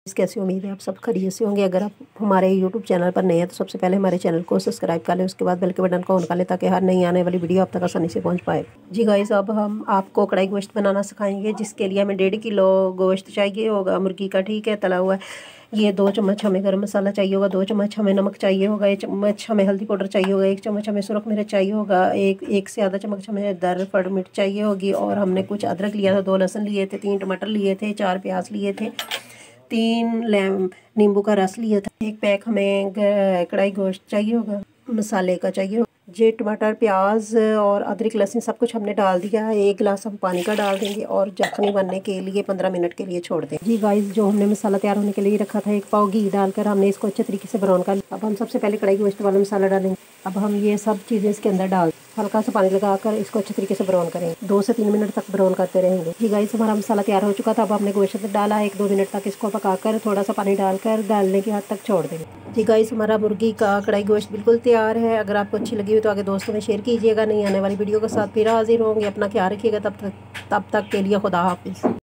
कैसी उम्मीद है आप सब खैरियत से होंगे। अगर आप हमारे यूट्यूब चैनल पर नए हैं तो सबसे पहले हमारे चैनल को सब्सक्राइब कर लें, उसके बाद बेल के बटन को ऑन कर लें ताकि हर नई आने वाली वीडियो आप तक आसानी से पहुंच पाए। जी गाइस, अब हम आपको कढ़ाई गोश्त बनाना सिखाएंगे, जिसके लिए हमें 1.5 किलो गोश्त चाहिए होगा मुर्गी का, ठीक है, तला हुआ। ये 2 चम्मच हमें गर्म मसाला चाहिए होगा, 2 चम्मच हमें नमक चाहिए होगा, 1 चम्मच हमें हल्दी पाउडर चाहिए होगा, 1 चम्मच हमें सुरख मिर्च चाहिए होगा, एक से आधा चम्मच हमें दरफड़ मिर्च चाहिए होगी। और हमने कुछ अदरक लिया था, 2 लहसुन लिए थे, 3 टमाटर लिए थे, 4 प्याज लिए थे, 3 नींबू का रस लिया था, 1 पैक हमें कढ़ाई गोश्त चाहिए होगा, मसाले का चाहिए होगा। ये टमाटर प्याज और अदरक लहसुन सब कुछ हमने डाल दिया है। 1 गिलास हम पानी का डाल देंगे और यखनी बनने के लिए 15 मिनट के लिए छोड़ देंगे। जी गाइस, जो हमने मसाला तैयार होने के लिए रखा था, 1 पाव घी डालकर हमने इसको अच्छे तरीके से ब्राउन कर लिया। अब हम सबसे पहले कढ़ाई गोश्त वाला मसाला डालेंगे। अब हम ये सब चीज़ें इसके अंदर डाल हल्का सा पानी लगाकर इसको अच्छे तरीके से ब्राउन करेंगे। 2 से 3 मिनट तक ब्राउन करते रहेंगे। जी गाइस, हमारा मसाला तैयार हो चुका था। अब हमने गोश्त डाला, 1-2 मिनट तक इसको पकाकर थोड़ा सा पानी डालकर डालने के हद तक छोड़ देंगे। जी गाइस, हमारा मुर्गी का कढ़ाई गोश्त बिल्कुल तैयार है। अगर आपको अच्छी लगी हो तो आगे दोस्तों में शेयर कीजिएगा। नहीं आने वाली वीडियो के साथ फिर हाजिर होंगे। अपना ख्याल रखिएगा। तब तक के लिए खुदा हाफिज़।